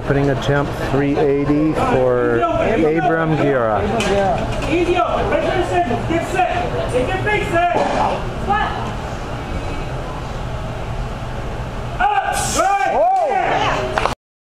Opening attempt 380 for Abram Gira. Idiot, get set. Get face set. What?